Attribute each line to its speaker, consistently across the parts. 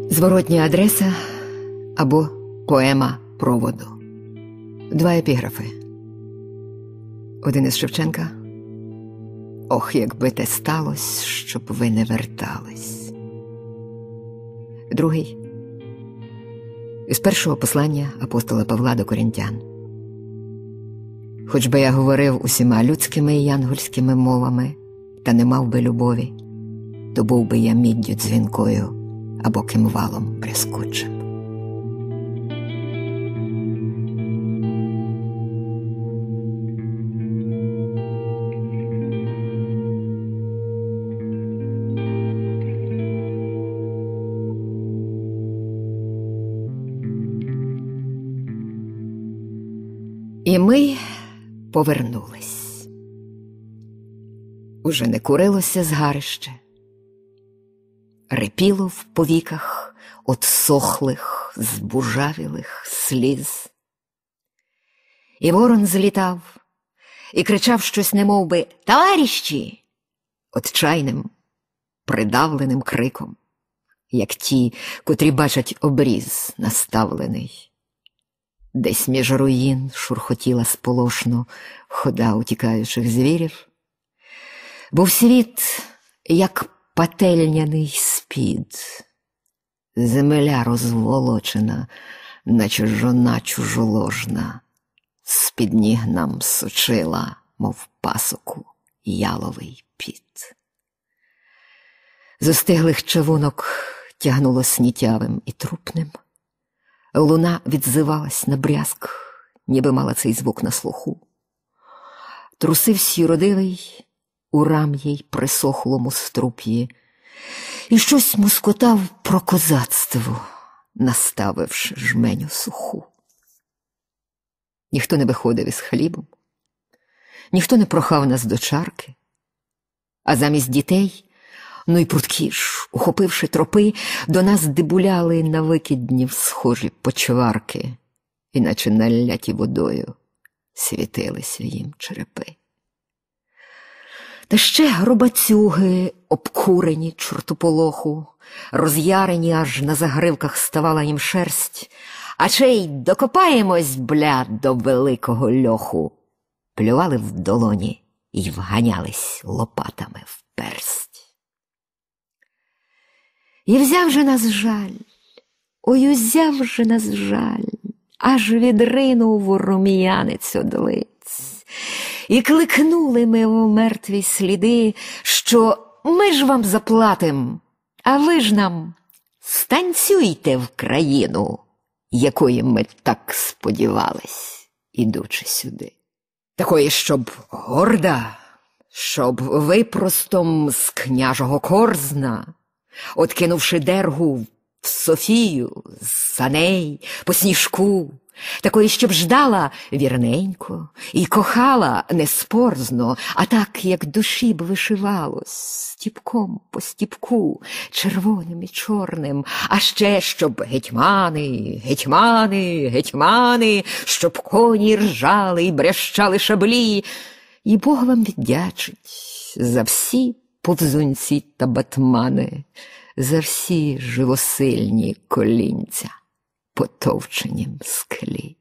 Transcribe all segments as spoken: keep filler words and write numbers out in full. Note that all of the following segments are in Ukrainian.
Speaker 1: Зворотня адреса або поема проводу. Два епіграфи. Один із Шевченка. Ох, якби те сталось, щоб ви не вертались. Другий. Із першого послання апостола Павла до Коринтян. Хоч би я говорив усіма людськими і янгольськими мовами, та не мав би любові, то був би я міддю дзвінкою або кимвалом брязкучим. І ми повернулись. Уже не курилося згарище, репіло в повіках от сохлих, збужавілих сліз. І ворон злітав, і кричав щось немовби «Товаріщі!» отчайним, придавленим криком, як ті, котрі бачать обріз наставлений. Десь між руїн шурхотіла сполошно хода утікаючих звірів. Був світ, як пательняний спід, земля розволочена, наче жона чужоложна, з-під ніг нам сочила, мов пасоку, яловий піт. З остиглих чавунок тягнуло снітявим і трупним. Луна відзивалась на брязк, ніби мала цей звук на слуху. Трусив сіродивий у рам'їй присохлому струп'ї і щось мускотав про козацтво, наставивши жменю суху. Ніхто не виходив із хлібом, ніхто не прохав нас до чарки, а замість дітей, ну й прудкі ж, ухопивши тропи, до нас дебуляли на викиднів схожі почварки, іначе наляті водою світилися їм черепи. Та ще грубацюги, обкурені чортополоху, роз'ярені аж на загривках ставала їм шерсть, а ще й докопаємось, бля, до великого льоху, плювали в долоні й вганялись лопатами в персть. І взяв же нас жаль, ой, узяв же нас жаль, аж відринув рум'янець од лиць. І кликнули ми в мертві сліди, що ми ж вам заплатим, а ви ж нам станцюйте в країну, якої ми так сподівались, ідучи сюди. Такої, щоб горда, щоб випростом з княжого корзна, откинувши дергу в Софію, з саней, по сніжку, такої, щоб ждала вірненько і кохала не спорзно, а так, як душі б вишивалось, стіпком по стіпку, червоним і чорним, а ще, щоб гетьмани, гетьмани, гетьмани, щоб коні ржали і брящали шаблі. І Бог вам віддячить за всі повзунці та батмани, за всі живосильні колінця, потовченім склі.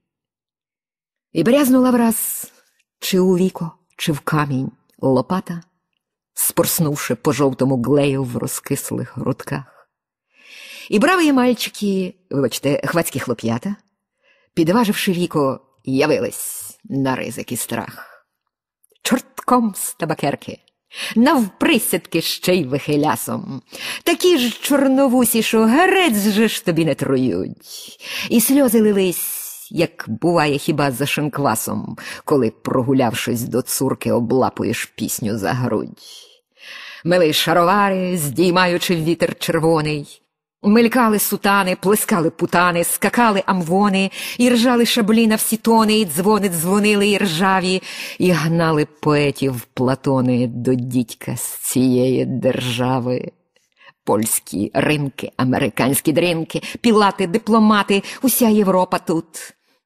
Speaker 1: І брязнула враз, чи у віко, чи в камінь лопата, спорснувши по жовтому глею в розкислих грудках. І браві мальчики, вибачте, хвацькі хлоп'ята, підваживши віко, явились на ризик і страх. Чортком з табакерки, навприсядки ще й вихилясом. Такі ж чорновусі, що герець же ж тобі не трують. І сльози лились, як буває хіба за шинквасом, коли, прогулявшись до цурки, облапуєш пісню за грудь. Мили шаровари, здіймаючи вітер червоний, мелькали сутани, плескали путани, скакали амвони, і ржали шаблі на всі тони, і дзвони дзвонили і ржаві, і гнали поетів Платони до дідька з цієї держави. Польські ринки, американські дринки, пілати, дипломати, уся Європа тут.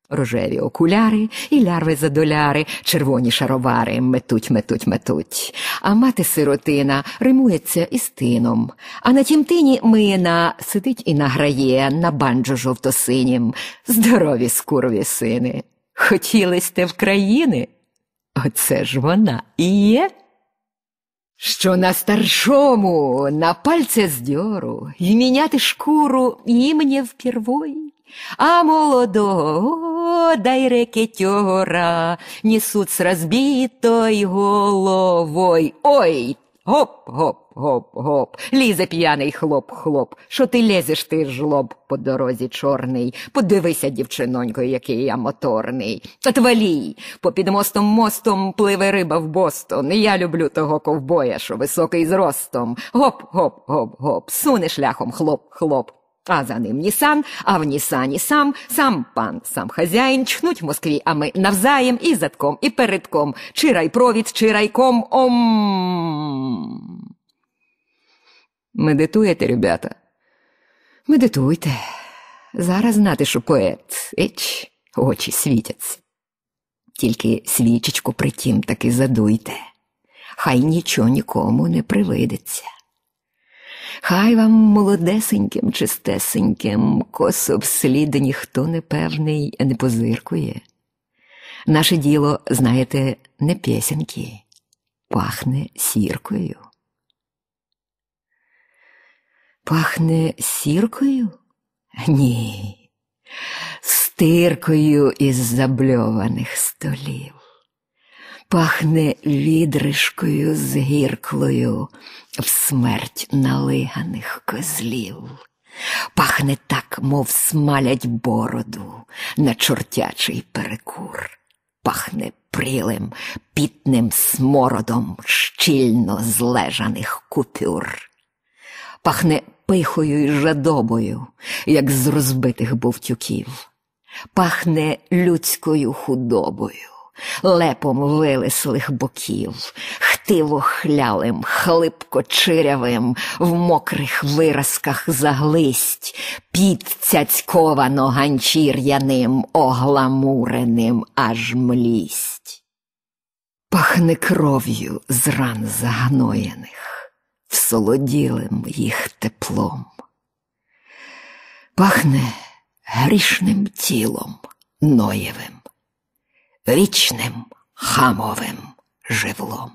Speaker 1: Рожеві окуляри і лярви-задоляри, червоні шаровари метуть, метуть, метуть. А мати-сиротина римується із тином. А на тім тині мина сидить і награє на банджо жовто-синім. Здорові скурові сини. Хотіли сте в країни? Оце ж вона і є. Що на старшому, на пальце здьору, й міняти шкуру їм не впервой. А молодого дай рекетера несут с разбитой головой. Ой, гоп-гоп-гоп-гоп, лізе п'яний хлоп-хлоп. Що ти лезеш, ти жлоб, по дорозі чорний? Подивися, дівчинонько, який я моторний. Отвалій, попід мостом-мостом пливе риба в Бостон. Я люблю того ковбоя, що високий зростом. Гоп-гоп-гоп-гоп, суне шляхом хлоп-хлоп. А за ним Нісан, а в Нісані сам, сам пан, сам хазяїн, чхнуть в Москві, а ми навзаєм і задком, і передком, чи райпровід, чи райком, ом. Медитуєте, ребята? Медитуйте. Зараз знати, що поет, еч, очі світяться. Тільки свічечку притім таки задуйте. Хай нічого нікому не привидеться. Хай вам молодесеньким, чистесеньким косо вслід ніхто непевний не позиркує. Наше діло, знаєте, не пєсеньки, пахне сіркою. Пахне сіркою? Ні, стиркою із забльованих столів. Пахне відришкою з гірклою в смерть налиганих козлів. Пахне так, мов смалять бороду на чортячий перекур. Пахне прілим, пітним смородом щільно злежаних купюр. Пахне пихою й жадобою, як з розбитих бовтюків. Пахне людською худобою, лепом вилислих боків, хтиво-хлялим, хлипко-чирявим, в мокрих виразках заглисть, під цяцьковано-ганчір'яним, огламуреним аж млість. Пахне кров'ю з ран загноєних, всолоділим їх теплом. Пахне грішним тілом Ноєвим, річним Хамовим живлом.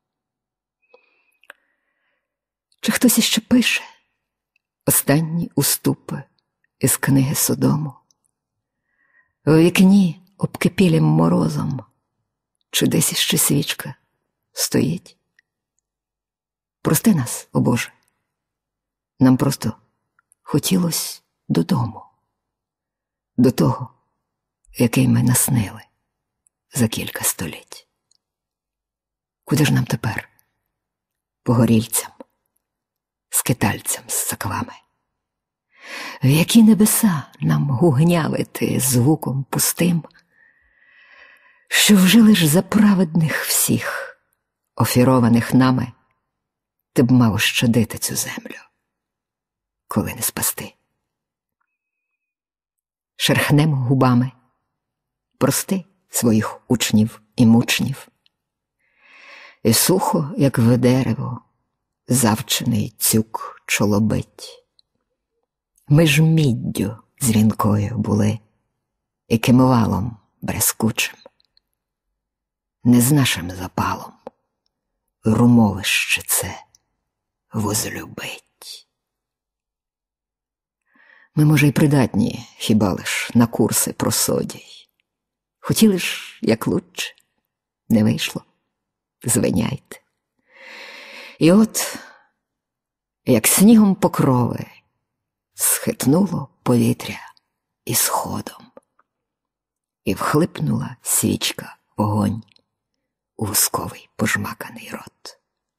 Speaker 1: Чи хтось іще пише останні уступи із книги Содому? В вікні обкипілим морозом чи десь іще свічка стоїть? Прости нас, о Боже, нам просто хотілось додому, до того, який ми наснили за кілька століть. Куди ж нам тепер? Погорільцям, скитальцям з саквами. В які небеса нам гугнявити звуком пустим, що вже лиш за праведних всіх, офірованих нами, ти б мав щадити цю землю, коли не спасти. Шерхнем губами, прости своїх учнів і мучнів, і сухо, як в дерево, завчений цюк чолобить. Ми ж міддю дзвінкою були і кимвалом брескучим. Не з нашим запалом румовище це возлюбить. Ми, може, й придатні, хіба лиш на курси про содій. Хотіли ж, як лучше, не вийшло, звиняйте. І от, як снігом покрови, схитнуло повітря із ходом, і вхлипнула свічка вогонь у восковий пожмаканий рот.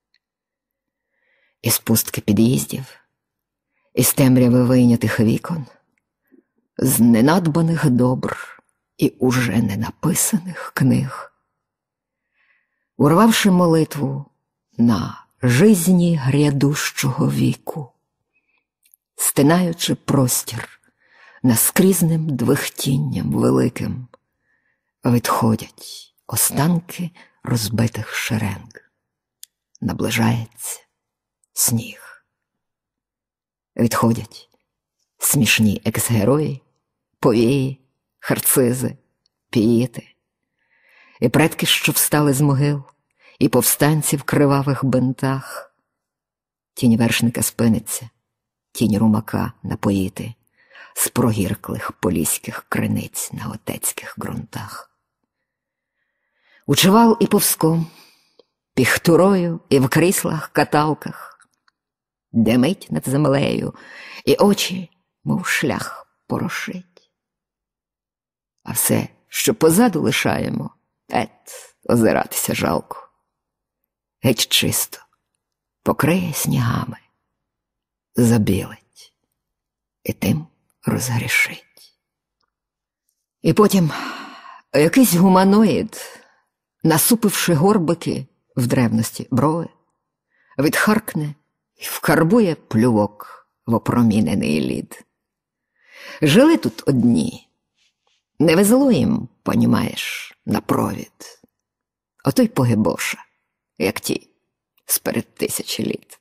Speaker 1: Із пустки під'їздів, із темряви вийнятих вікон, з ненадбаних добр і уже ненаписаних книг, урвавши молитву на жизні грядущого віку, стинаючи простір наскрізним двихтінням великим відходять останки розбитих шеренг. Наближається сніг. Відходять смішні екс-герої, повії, харцизи, піїти. І предки, що встали з могил, і повстанці в кривавих бинтах. Тінь вершника спиниться, тінь румака напоїти з прогірклих поліських криниць на отецьких ґрунтах. Учивал і повзком, піхтурою і в кріслах-каталках, димить над землею, і очі, мов шлях, порошить. А все, що позаду лишаємо, ет, озиратися жалко. Геть чисто, покриє снігами, забілить і тим розгрішить. І потім якийсь гуманоїд, насупивши горбики в древності брови, відхаркне і вкарбує плювок в опромінений лід. Жили тут одні, не везло їм, понімаєш, на провід. Ото й погибоша, як ті, сперед тисячі літ.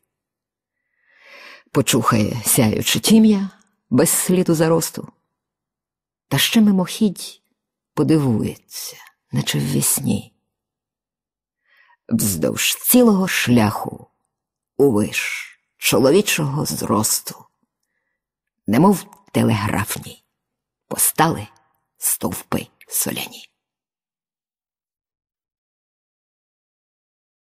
Speaker 1: Почухає сяючи тім'я без сліду заросту, та ще мимохідь подивується, наче в вісні. Вздовж цілого шляху увиш чоловічого зросту, немов телеграфні, постали стовпи соляні.